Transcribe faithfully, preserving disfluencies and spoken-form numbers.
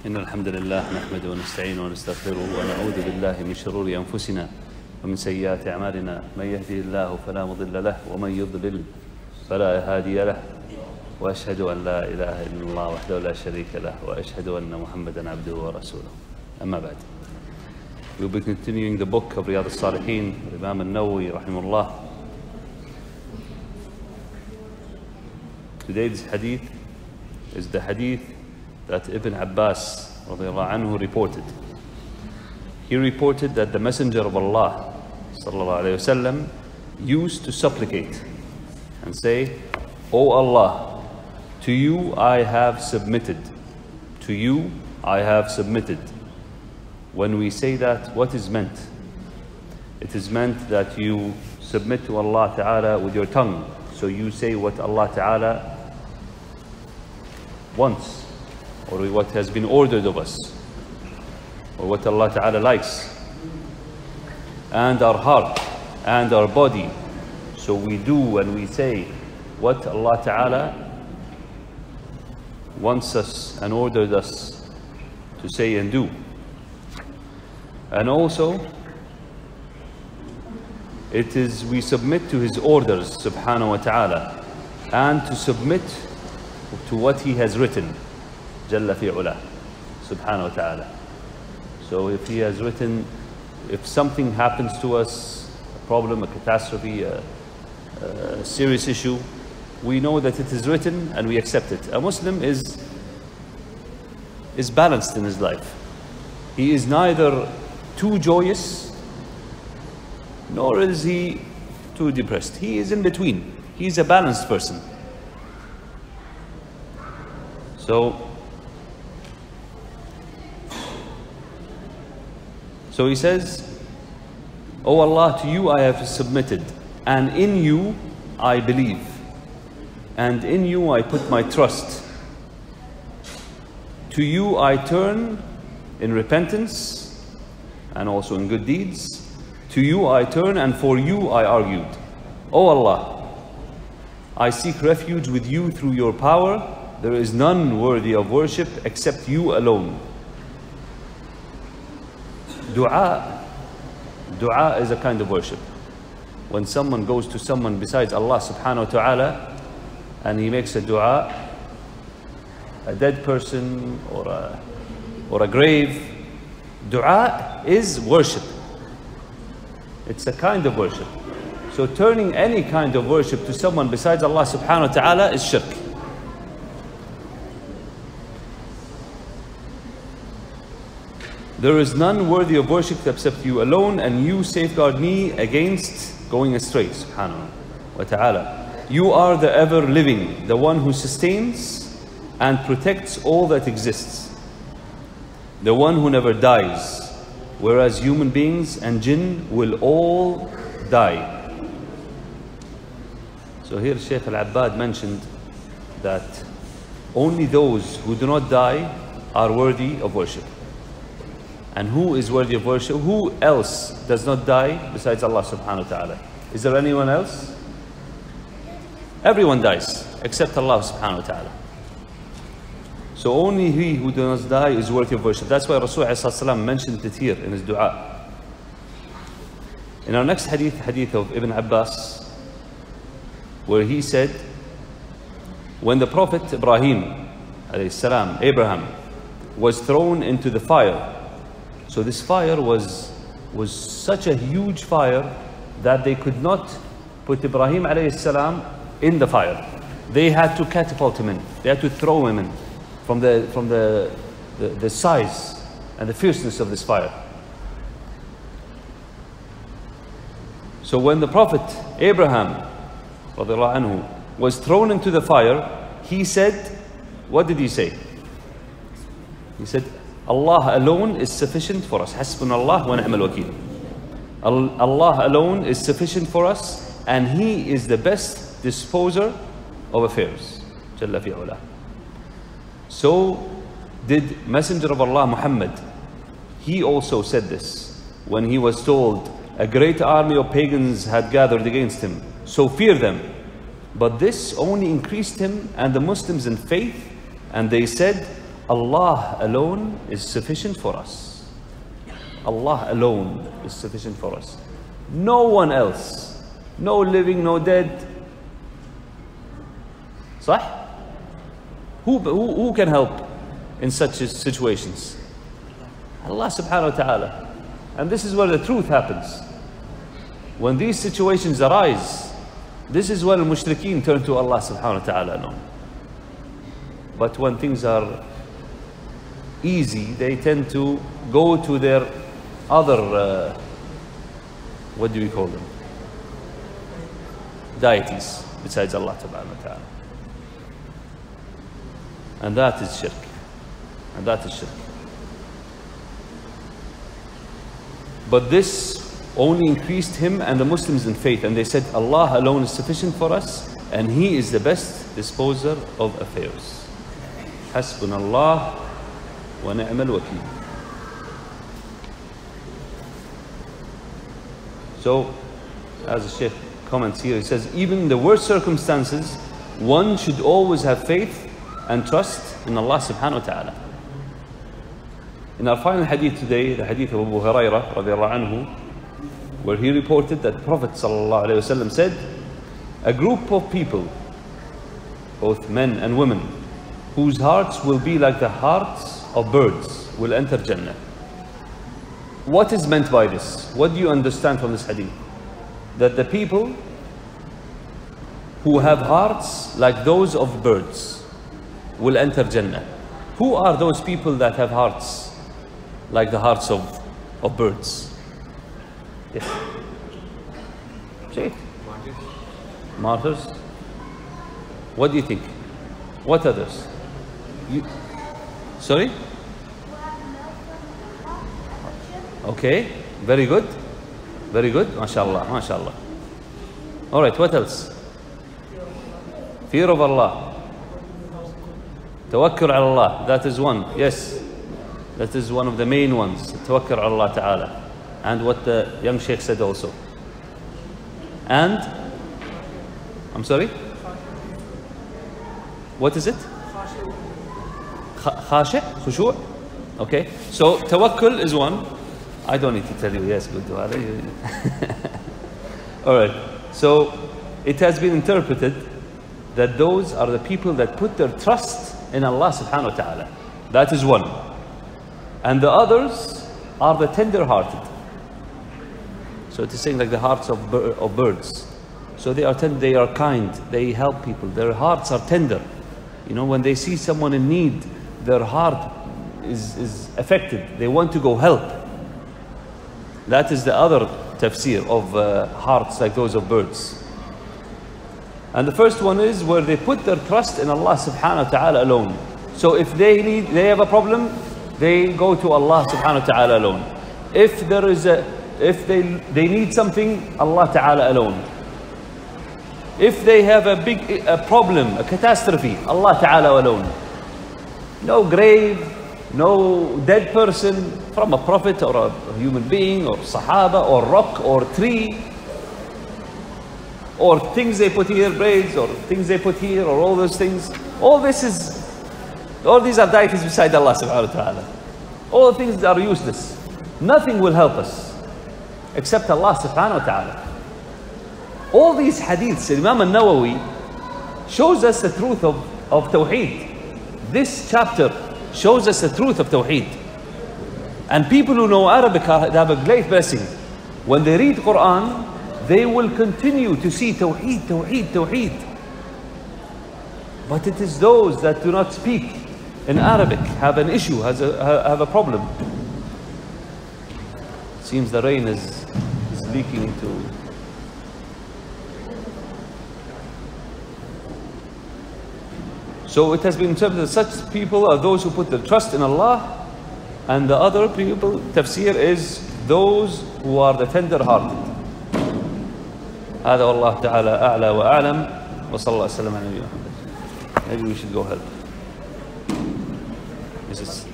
إن الحمد لله نحمده ونستعينه ونستغفره ونعوذ بالله من شرور أنفسنا ومن سيئات أعمالنا من يهدي الله فلا مضل له ومن يضلل فلا هادي له وأشهد أن لا إله إلا الله وحده لا شريك له وأشهد أن محمدا عبده ورسوله أما بعد. We'll be continuing the book of Riyadh as-Saliheen, Imam An-Nawawi rahimahullah. Today's hadith is the hadith that Ibn Abbas radiallahu anhu reported. He reported that the Messenger of Allah sallallahu alayhi wasallam used to supplicate and say, "O Allah, to you I have submitted, to you I have submitted." When we say that, what is meant? It is meant that you submit to Allah Ta'ala with your tongue. So you say what Allah Ta'ala wants, or what has been ordered of us, or what Allah Ta'ala likes. And our heart and our body. So we do when we say what Allah Ta'ala wants us and ordered us to say and do. And also, it is we submit to His orders, subhanahu wa ta'ala, and to submit to what He has written, jalla fi'ula, subhanahu wa ta'ala. So if He has written, if something happens to us, a problem, a catastrophe, a, a serious issue, we know that it is written and we accept it. A Muslim is, is balanced in his life. He is neither too joyous, nor is he too depressed. He is in between. He is a balanced person. So, so he says, "O Allah, to you I have submitted, and in you I believe, and in you I put my trust. To you I turn in repentance, and also in good deeds. To you I turn, and for you I argued. O Allah, I seek refuge with you through your power. There is none worthy of worship except you alone." Dua, dua is a kind of worship. When someone goes to someone besides Allah subhanahu wa ta'ala and he makes a dua, a dead person or a, or a grave, dua is worship. It's a kind of worship. So turning any kind of worship to someone besides Allah subhanahu wa ta'ala is shirk. There is none worthy of worship except you alone, and you safeguard me against going astray, subhanahu wa ta'ala. You are the ever living, the one who sustains and protects all that exists, the one who never dies, whereas human beings and jinn will all die. So here Shaykh Al-Abbad mentioned that only those who do not die are worthy of worship. And who is worthy of worship? Who else does not die besides Allah subhanahu wa ta'ala? Is there anyone else? Everyone dies except Allah subhanahu wa ta'ala. So only he who does not die is worthy of worship. That's why Rasul ﷺ mentioned it here in his dua. In our next hadith, hadith of Ibn Abbas, where he said, when the Prophet Ibrahim, alayhi salam, Abraham, was thrown into the fire. So this fire was, was such a huge fire that they could not put Ibrahim alayhi salam in the fire. They had to catapult him in. They had to throw him in. From the from the, the the size and the fierceness of this fire. So when the Prophet Abraham radiallahu anhu was thrown into the fire, he said, what did he say? He said, Allah alone is sufficient for us. Hasbunallah wa ni'mal wakeel. Allah alone is sufficient for us, and He is the best disposer of affairs. Jalla fi'ula. So did Messenger of Allah Muhammad. He also said this when he was told a great army of pagans had gathered against him, so fear them. But this only increased him and the Muslims in faith, and they said, Allah alone is sufficient for us. Allah alone is sufficient for us. No one else. No living, no dead. صح? Who, who, who can help in such situations? Allah subhanahu wa ta'ala. And this is where the truth happens. When these situations arise, this is when the mushrikeen turn to Allah subhanahu wa ta'ala alone. But when things are easy, they tend to go to their other, uh, what do we call them? Deities besides Allah subhanahu wa ta'ala. And that is shirk. And that is shirk. But this only increased him and the Muslims in faith, and they said Allah alone is sufficient for us and He is the best disposer of affairs. Hasbunallah wa ni'mal wakeel. So, as the Shaykh comments here, he says, even in the worst circumstances, one should always have faith and trust in Allah subhanahu wa ta'ala. In our final hadith today, the hadith of Abu Hurairah radiallahu anhu, where he reported that Prophet sallallahu alayhi wasallam said, a group of people, both men and women, whose hearts will be like the hearts of birds, will enter Jannah. What is meant by this? What do you understand from this hadith? That the people who have hearts like those of birds will enter Jannah. Who are those people that have hearts like the hearts of, of birds? Yes. Say it. Martyrs. What do you think? What others? You, sorry? Okay, very good. Very good. MashaAllah, MashaAllah. Alright, what else? Fear of Allah. Tawakkul ala Allah. That is one. Yes. That is one of the main ones. Tawakkul ala Allah Ta'ala. And what the young Shaykh said also. And, I'm sorry? What is it? Khashi'? Khushu'? Okay. So, tawakkul is one. I don't need to tell you. Yes, good. Alright. So, it has been interpreted that those are the people that put their trust in Allah subhanahu wa ta'ala. That is one. And the others are the tender-hearted. So it is saying like the hearts of, bir of birds. So they are tender, they are kind, they help people, their hearts are tender. You know, when they see someone in need, their heart is, is affected. They want to go help. That is the other tafsir of uh, hearts like those of birds. And the first one is where they put their trust in Allah subhanahu wa ta'ala alone. So if they need, they have a problem, they go to Allah subhanahu wa ta'ala alone. If there is a, if they, they need something, Allah ta'ala alone. If they have a big a problem, a catastrophe, Allah ta'ala alone. No grave, no dead person from a prophet or a human being or sahaba or rock or tree or things they put here, braids or things they put here or all those things. All this is, all these are deities beside Allah subhanahu wa ta'ala. All things are useless. Nothing will help us except Allah subhanahu wa ta'ala. All these hadiths, Imam An-Nawawi shows us the truth of, of Tawheed. This chapter shows us the truth of Tawheed. And people who know Arabic have a great blessing. When they read Quran, they will continue to see Tawheed, Tawheed, Tawheed. But it is those that do not speak in Arabic, have an issue, has a, have a problem. It seems the rain is, is leaking into... So it has been interpreted that such people are those who put their trust in Allah, and the other people, tafsir, is those who are the tender-hearted. هذا والله تعالى أعلى وأعلم وصلى الله وسلم على نبينا محمد. Maybe we should go help. This is